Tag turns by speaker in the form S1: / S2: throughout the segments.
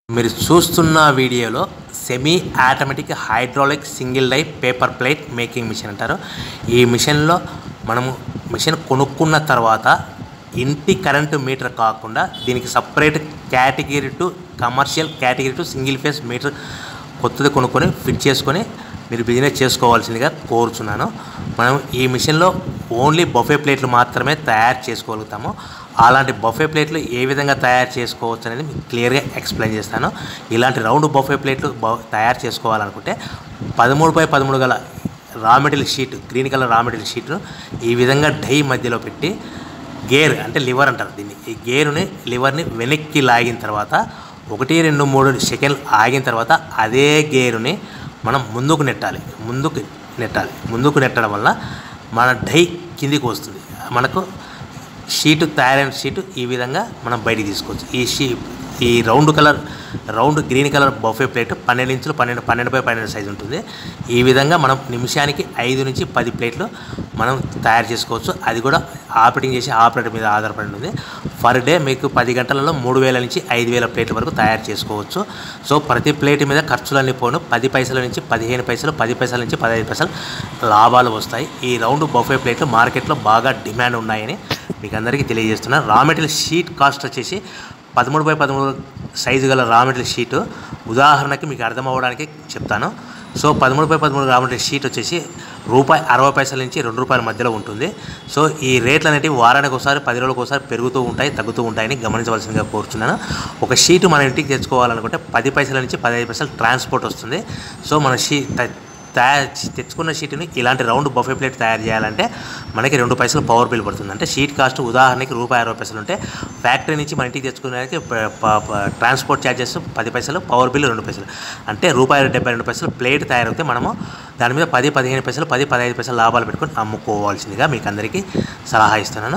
S1: మీరు చూస్తున్న వీడియోలో semi automatic hydraulic single die paper plate making machine అంటారు. ఈ మిషన్లో మనము మిషన్ కొనుక్కున్న తర్వాత ఇంటి కరెంటు మీటర్ కాకుండా దీనికి separate category two commercial category two single phase meter కొత్తది కొనుక్కొని ఫిట్ చేసుకొని మీరు బిజినెస్ చేసుకోవాల్సిందిగా కోరుచున్నాను. మనం ఈ మిషన్లో ఓన్లీ బఫే ప్లేట్లు మాత్రమే తయారు చేసుకోగలుగుతాము. అలాంటి బఫే ప్లేట్లు ఏ విధంగా తయారు చేసుకోవచ్చు అనేది మీకు క్లియర్గా ఎక్స్ప్లెయిన్ చేస్తాను. ఇలాంటి రౌండ్ బఫే ప్లేట్లు తయారు చేసుకోవాలనుకుంటే 13x13 గల raw material sheet, green colour raw material షీట్ను ఈ విధంగా డై మధ్యలో పెట్టి గేర్ అంటే లివర్ అంటారు దీన్ని, ఈ గేరుని లివర్ని వెనక్కి లాగిన తర్వాత 1, 2, 3 సెకండ్లు ఆగిన తర్వాత అదే గేరుని మనం ముందుకు నెట్టాలి. ముందుకు నెట్టడం వల్ల మన డై కిందికి వస్తుంది. మనకు షీటు తయారైన షీటు ఈ విధంగా మనం బయటికి తీసుకోవచ్చు. ఈ round green colour buffet plate 12 ఇంచులు 12x12 సైజు ఉంటుంది. ఈ విధంగా మనం నిమిషానికి 5 నుంచి 10 ప్లేట్లు మనం తయారు చేసుకోవచ్చు. అది కూడా ఆపరేటింగ్ చేసి ఆపరేటర్ మీద ఆధారపడి ఉంటుంది. పర్ డే మీకు 10 గంటలలో 3000 నుంచి 5000 ప్లేట్ల వరకు తయారు చేసుకోవచ్చు. సో ప్రతి ప్లేట్ మీద ఖర్చులన్నీ పోను 10 పైసల నుంచి 15 పైసలు, 10 పైసల నుంచి 15 పైసలు లాభాలు వస్తాయి. ఈ రౌండ్ బఫే ప్లేట్లు మార్కెట్లో బాగా డిమాండ్ ఉన్నాయని మీకు అందరికీ తెలియజేస్తున్నాను. రా మెటీరియల్ షీట్ కాస్ట్ వచ్చేసి 13x13 సైజు గల రా మెటీరియల్ షీటు ఉదాహరణకి మీకు అర్థం అవ్వడానికి చెప్తాను. సో 13x13 రా మెటీరియల్ షీట్ వచ్చేసి ₹60 నుంచి ₹2 మధ్యలో ఉంటుంది. సో ఈ రేట్లు అనేటివి వారానికి ఒకసారి 10 రోజులకు ఒకసారి పెరుగుతూ ఉంటాయి, తగ్గుతూ ఉంటాయని గమనించవలసిందిగా కోరుచున్నాను. ఒక షీటు మన ఇంటికి తెచ్చుకోవాలనుకుంటే 10 పైసల నుంచి 15 పైసలు ట్రాన్స్పోర్ట్ వస్తుంది. సో మన తెచ్చుకున్న షీట్ని ఇలాంటి రౌండ్ బఫే ప్లేట్ తయారు చేయాలంటే మనకి 2 పైసలు పవర్ బిల్ పడుతుంది. అంటే షీట్ కాస్ట్ ఉదాహరణకి ₹60 ఉంటే ఫ్యాక్టరీ నుంచి మన ఇంటికి తెచ్చుకునేకి ట్రాన్స్పోర్ట్ ఛార్జెస్ 10 పైసలు, పవర్ బిల్ 2 పైసలు, అంటే ₹72 ప్లేట్ తయారైతే మనము దాని మీద 10, 15 పైసలు, 10, 15 పైసలు లాభాలు పెట్టుకొని అమ్ముకోవాల్సిందిగా మీకు అందరికీ సలహా ఇస్తున్నాను.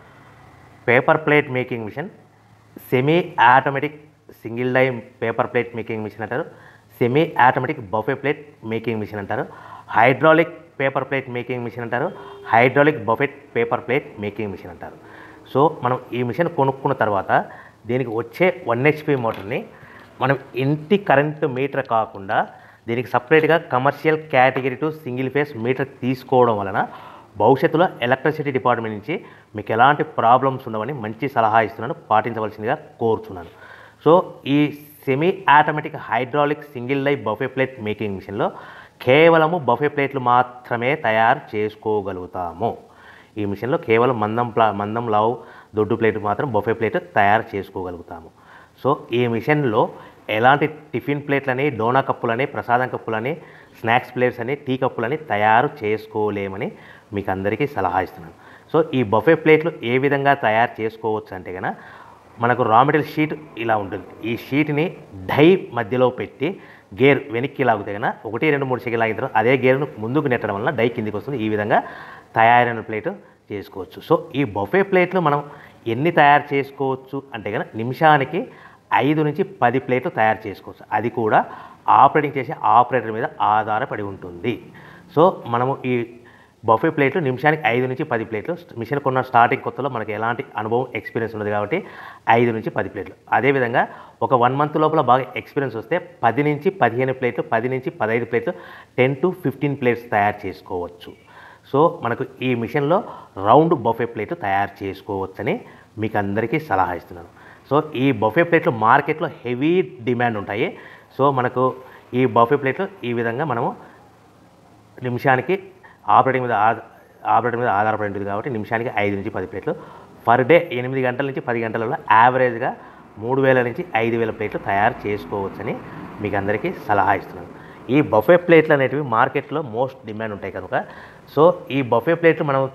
S1: Paper plate making machine semi automatic single die paper plate making machine అంటారు. Semi automatic buffet plate making machine అంటారు. Hydraulic paper plate making machine అంటారు. Hydraulic buffet paper plate making machine అంటారు. సో మనం ఈ మిషన్ కొనుక్కున్న తర్వాత దీనికి వచ్చే 1 HP మోటార్ని మనం ఇంటి కరెంటు మీటర్ కాకుండా దీనికి సపరేట్గా commercial category two single phase meter తీసుకోవడం వలన భవిష్యత్తులో ఎలక్ట్రిసిటీ డిపార్ట్మెంట్ నుంచి మీకు ఎలాంటి ప్రాబ్లమ్స్ ఉండవని మంచి సలహా ఇస్తున్నాను, పాటించవలసిందిగా కోరుచున్నాను. సో ఈ semi automatic hydraulic single die buffet plate making మిషన్లో కేవలము బఫే ప్లేట్లు మాత్రమే తయారు చేసుకోగలుగుతాము. ఈ మిషన్లో కేవలం మందం లావు దొడ్డు ప్లేట్ మాత్రం బఫే ప్లేట్ తయారు చేసుకోగలుగుతాము. సో ఈ మిషన్లో ఎలాంటి టిఫిన్ ప్లేట్లని, డోనా కప్పులని, ప్రసాదం కప్పులని, స్నాక్స్ ప్లేట్స్ అని, టీ కప్పులని తయారు చేసుకోలేమని మీకు అందరికీ సలహా ఇస్తున్నాను. సో ఈ బఫే ప్లేట్లు ఏ విధంగా తయారు చేసుకోవచ్చు అంటే కనుక మనకు రా మెటీరియల్ షీట్ ఇలా ఉంటుంది. ఈ షీట్ని డై మధ్యలో పెట్టి గేర్ వెనక్కి లాగితే కన్నా 1, 2, 3 సెకండ్లు లాగిన తర్వాత అదే గేర్ను ముందుకు నెట్టడం వల్ల డై కిందికి వస్తుంది. ఈ విధంగా తయారైన ప్లేట్ చేసుకోవచ్చు. సో ఈ బఫే ప్లేట్లు మనం ఎన్ని తయారు చేసుకోవచ్చు అంటే కనుక నిమిషానికి 5 నుంచి 10 ప్లేట్లు తయారు చేసుకోవచ్చు. అది కూడా ఆపరేటింగ్ చేసే ఆపరేటర్ మీద ఆధారపడి ఉంటుంది. సో మనము ఈ బఫే ప్లేట్లు నిమిషానికి 5 నుంచి 10 ప్లేట్లు, మిషన్ కొన్న స్టార్టింగ్ కొత్తలో మనకి ఎలాంటి అనుభవం ఎక్స్పీరియన్స్ ఉన్నది కాబట్టి 5 నుంచి 10 ప్లేట్లు. అదేవిధంగా ఒక 1 మంత్ లోపల బాగా ఎక్స్పీరియన్స్ వస్తే 10 నుంచి 15 ప్లేట్లు, 10 నుంచి 15 ప్లేట్లు, 10 to 15 ప్లేట్స్ తయారు చేసుకోవచ్చు. సో మనకు ఈ మిషన్లో రౌండ్ బఫే ప్లేట్లు తయారు చేసుకోవచ్చని మీకు అందరికీ సలహా ఇస్తున్నాను. సో ఈ బఫే ప్లేట్లు మార్కెట్లో హెవీ డిమాండ్ ఉంటాయి. సో మనకు ఈ బఫే ప్లేట్లు ఈ విధంగా మనము నిమిషానికి ఆపరేటర్ మీద ఆధారపడి ఉంటుంది కాబట్టి నిమిషానికి 5 నుంచి 10 ప్లేట్లు, పర్ డే 8 గంటల నుంచి 10 గంటలలో యావరేజ్గా 3000 నుంచి 5000 ప్లేట్లు తయారు చేసుకోవచ్చని మీకు అందరికీ సలహా ఇస్తున్నాను. ఈ బఫే ప్లేట్లు అనేటివి మార్కెట్లో మోస్ట్ డిమాండ్ ఉంటాయి కనుక సో ఈ బఫే ప్లేట్లు మనం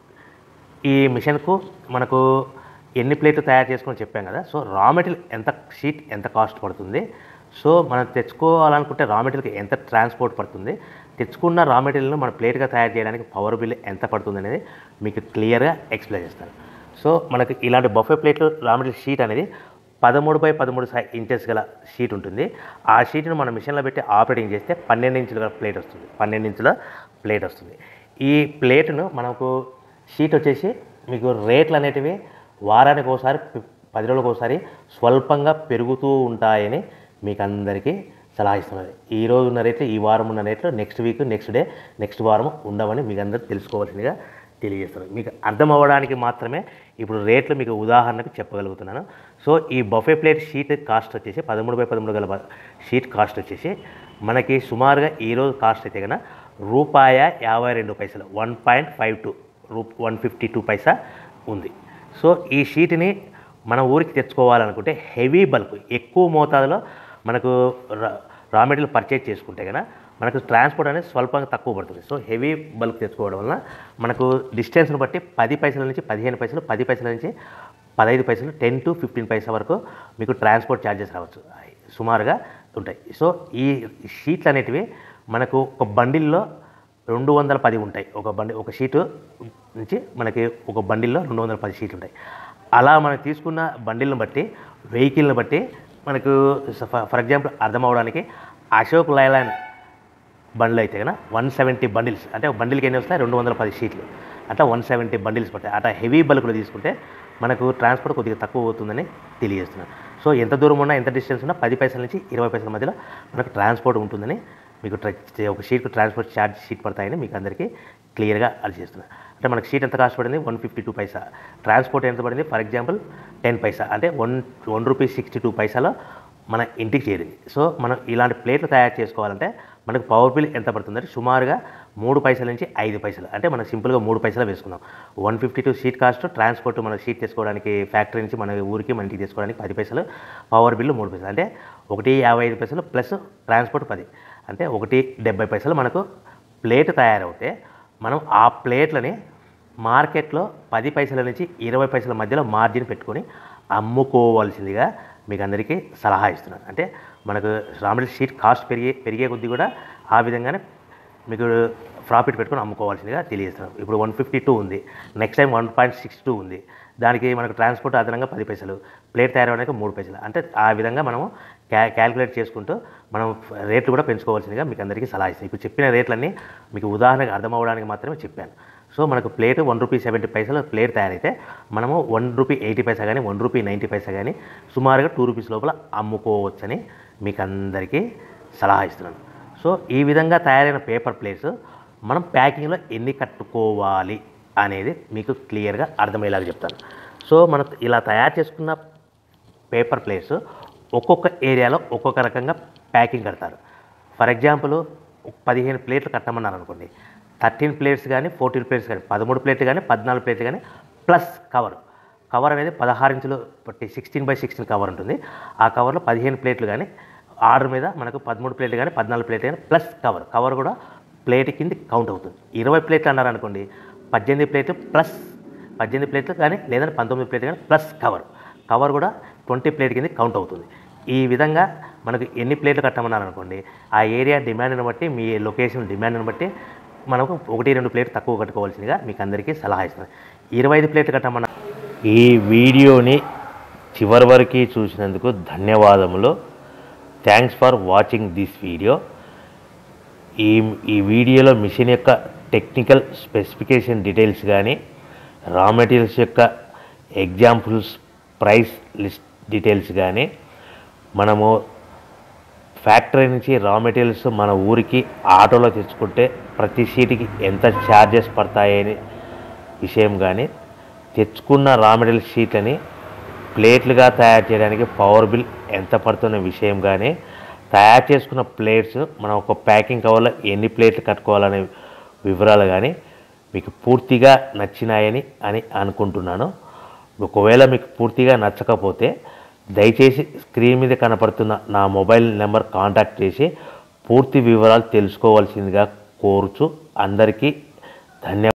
S1: ఈ మిషన్కు మనకు ఎన్ని ప్లేట్లు తయారు చేసుకొని చెప్పాం కదా. సో రా మెటీరియల్ ఎంత షీట్ ఎంత కాస్ట్ పడుతుంది, సో మనం తెచ్చుకోవాలనుకుంటే రా మెటీరియల్కి ఎంత ట్రాన్స్పోర్ట్ పడుతుంది, తెచ్చుకున్న రా మెటీరియల్ను మన ప్లేట్గా తయారు చేయడానికి పవర్ బిల్ ఎంత పడుతుంది అనేది మీకు క్లియర్గా ఎక్స్ప్లెయిన్ చేస్తాను. సో మనకి ఇలాంటి బఫే ప్లేట్లు రా మెటీరియల్ షీట్ అనేది 13x13 ఇంచెస్ గల షీట్ ఉంటుంది. ఆ షీట్ను మన మిషన్లో పెట్టి ఆపరేటింగ్ చేస్తే 12 ఇంచుల ప్లేట్ వస్తుంది. 12 ఇంచుల ప్లేట్ వస్తుంది. ఈ ప్లేట్ను మనకు షీట్ వచ్చేసి మీకు రేట్లు అనేటివి వారానికి ఒకసారి 10 రోజులకు ఒకసారి స్వల్పంగా పెరుగుతూ ఉంటాయని మీకు అందరికీ సలహా ఇస్తున్నది. ఈ రోజు ఉన్న రేట్లు, ఈ వారం ఉన్న రేట్లు next week, next day, next వారం ఉండవని మీకు అందరూ తెలుసుకోవాల్సిందిగా తెలియజేస్తున్నాను. మీకు అర్థం అవ్వడానికి మాత్రమే ఇప్పుడు రేట్లు మీకు ఉదాహరణకు చెప్పగలుగుతున్నాను. సో ఈ బఫే ప్లేట్ షీట్ కాస్ట్ వచ్చేసి 13x13 గల షీట్ కాస్ట్ వచ్చేసి మనకి సుమారుగా ఈరోజు కాస్ట్ అయితే కన్నా ₹52 1.52 152 పైసా ఉంది. సో ఈ షీట్ని మన ఊరికి తెచ్చుకోవాలనుకుంటే హెవీ బల్క్ ఎక్కువ మోతాదులో మనకు రా మెటీరియల్ పర్చేజ్ చేసుకుంటే కన్నా మనకు ట్రాన్స్పోర్ట్ అనేది స్వల్పంగా తక్కువ పడుతుంది. సో హెవీ బల్క్ తెచ్చుకోవడం వల్ల మనకు డిస్టెన్స్ని బట్టి 10 పైసల నుంచి 15 పైసలు, 10 పైసల నుంచి 15 పైసలు, 10 to 15 పైసా వరకు మీకు ట్రాన్స్పోర్ట్ ఛార్జెస్ రావచ్చు, సుమారుగా ఉంటాయి. సో ఈ షీట్లు అనేటివి మనకు ఒక బండిల్లో 210 ఉంటాయి. ఒక షీటు నుంచి మనకి ఒక బండిల్లో 210 షీట్లు ఉంటాయి. అలా మనం తీసుకున్న బండిల్ని బట్టి, వెహికల్ని బట్టి మనకు ఫర్ ఎగ్జాంపుల్ అర్థం అవడానికి అశోక్ లైలాండ్ బండ్లు అయితే కన్నా 170 బండిల్స్, అంటే ఒక బండిల్కి ఎన్ని వస్తాయి 210 షీట్లు, అట్లా 170 బండిల్స్ పడతాయి. అట్లా హెవీ బల్క్లో తీసుకుంటే మనకు ట్రాన్స్పోర్ట్ కొద్దిగా తక్కువ అవుతుందని తెలియజేస్తున్నాను. సో ఎంత దూరం ఉన్నా, ఎంత డిస్టెన్స్ ఉన్నా 10 పైసల నుంచి 20 పైసల మధ్యలో మనకు ట్రాన్స్పోర్ట్ ఉంటుందని, మీకు ఒక షీట్కు ట్రాన్స్పోర్ట్ ఛార్జ్ షీట్ పడతాయని మీకు అందరికీ క్లియర్గా అర్థిస్తున్నాను. అంటే మనకు షీట్ ఎంత కాస్ట్ పడింది 152 పైసా, ట్రాన్స్పోర్ట్ ఎంత పడింది ఫర్ ఎగ్జాంపుల్ 10 పైసా, అంటే ₹1.62 మన ఇంటికి చేరింది. సో మనం ఇలాంటి ప్లేట్లు తయారు చేసుకోవాలంటే మనకు పవర్ బిల్ ఎంత పడుతుందంటే సుమారుగా 3 పైసల నుంచి 5 పైసలు, అంటే మనం సింపుల్గా 3 పైసలు వేసుకుందాం. 152 షీట్ కాస్ట్, ట్రాన్స్పోర్ట్ మన షీట్ తీసుకోవడానికి ఫ్యాక్టరీ నుంచి మన ఊరికి మన ఇంటికి తీసుకోవడానికి 10 పైసలు, పవర్ బిల్లు 3 పైసలు, అంటే ₹1.55 ప్లస్ ట్రాన్స్పోర్ట్ 10, అంటే ₹1.70 మనకు ప్లేట్ తయారవుతే మనం ఆ ప్లేట్లని మార్కెట్లో 10 పైసల నుంచి 20 పైసల మధ్యలో మార్జిన్ పెట్టుకొని అమ్ముకోవాల్సిందిగా మీకు అందరికీ సలహా ఇస్తున్నాను. అంటే మనకు రా మెటీరియల్ షీట్ కాస్ట్ పెరిగే కొద్దీ కూడా ఆ విధంగానే మీకు ప్రాఫిట్ పెట్టుకొని అమ్ముకోవాల్సిందిగా తెలియజేస్తున్నాను. ఇప్పుడు 152 ఉంది, నెక్స్ట్ టైం 1.62 ఉంది, దానికి మనకు ట్రాన్స్పోర్ట్ అదనంగా 10 పైసలు, ప్లేట్ తయారవడానికి 3 పైసలు, అంటే ఆ విధంగా మనము క్యాలిక్యులేట్ చేసుకుంటూ మనం రేట్లు కూడా పెంచుకోవాల్సిందిగా మీకు అందరికీ సలహా ఇస్తాను. ఇప్పుడు చెప్పిన రేట్లన్నీ మీకు ఉదాహరణకు అర్థం అవ్వడానికి మాత్రమే చెప్పాను. సో మనకు ప్లేట్ ₹1.70 ప్లేట్ తయారైతే మనము ₹1.80 కానీ ₹1.90 కానీ సుమారుగా ₹2 లోపల అమ్ముకోవచ్చని మీకు అందరికీ సలహా ఇస్తున్నాను. సో ఈ విధంగా తయారైన పేపర్ ప్లేట్స్ మనం ప్యాకింగ్లో ఎన్ని కట్టుకోవాలి అనేది మీకు క్లియర్గా అర్థమయ్యేలాగా చెప్తాను. సో మనం ఇలా తయారు చేసుకున్న పేపర్ ప్లేట్స్ ఒక్కొక్క ఏరియాలో ఒక్కొక్క రకంగా ప్యాకింగ్ కడతారు. ఫర్ ఎగ్జాంపుల్ 15 ప్లేట్లు కట్టమన్నారు అనుకోండి, 13 ప్లేట్స్ కానీ 14 ప్లేట్స్ కానీ 13 ప్లేట్లు కానీ 14 ప్లేట్లు కానీ ప్లస్ కవర్ అనేది 16 ఇంచులు 16x16 కవర్ ఉంటుంది. ఆ కవర్లో 15 ప్లేట్లు కానీ ఆర్డర్ మీద మనకు 13 ప్లేట్లు కానీ 14 ప్లేట్లు కానీ ప్లస్ కవర్ కూడా ప్లేట్ కింద కౌంట్ అవుతుంది. 20 ప్లేట్లు అన్నారు అనుకోండి, 18 ప్లేట్లు ప్లస్ 18 ప్లేట్లు కానీ లేదంటే 19 ప్లేట్లు కానీ ప్లస్ కవర్ కూడా 20 ప్లేట్ కింద కౌంట్ అవుతుంది. ఈ విధంగా మనకు ఎన్ని ప్లేట్లు కట్టమన్నారు అనుకోండి, ఆ ఏరియా డిమాండ్ని బట్టి, మీ లొకేషన్ డిమాండ్ని బట్టి మనకు 1-2 ప్లేట్లు తక్కువ కట్టుకోవాల్సిందిగా మీకు అందరికీ సలహా ఇస్తున్నాను. 25 ప్లేట్లు కట్టమన్నా. ఈ వీడియోని చివరి వరకు చూసినందుకు ధన్యవాదములు. Thanks for watching this video. ఈ వీడియోలో మిషన్ యొక్క టెక్నికల్ స్పెసిఫికేషన్ డీటెయిల్స్ కానీ, రా మెటీరియల్స్ యొక్క ఎగ్జాంపుల్స్, ప్రైస్ లిస్ట్ డీటెయిల్స్ కానీ, మనము ఫ్యాక్టరీ నుంచి రా మెటీరియల్స్ మన ఊరికి ఆటోలో తెచ్చుకుంటే ప్రతి షీట్కి ఎంత ఛార్జెస్ పడతాయని విషయం కానీ, తెచ్చుకున్న రా మెటీరియల్ షీట్లని ప్లేట్లుగా తయారు చేయడానికి పవర్ బిల్ ఎంత పడుతున్న విషయం కానీ, తయారు చేసుకున్న ప్లేట్స్ మనం ఒక ప్యాకింగ్ కవర్లో ఎన్ని ప్లేట్లు కట్టుకోవాలనే వివరాలు కానీ మీకు పూర్తిగా నచ్చినాయని అనుకుంటున్నాను. ఒకవేళ మీకు పూర్తిగా నచ్చకపోతే దయచేసి స్క్రీన్ మీద కనపడుతున్న నా మొబైల్ నెంబర్ కాంటాక్ట్ చేసి పూర్తి వివరాలు తెలుసుకోవాల్సిందిగా కోరుచు. అందరికీ ధన్యవాదాలు.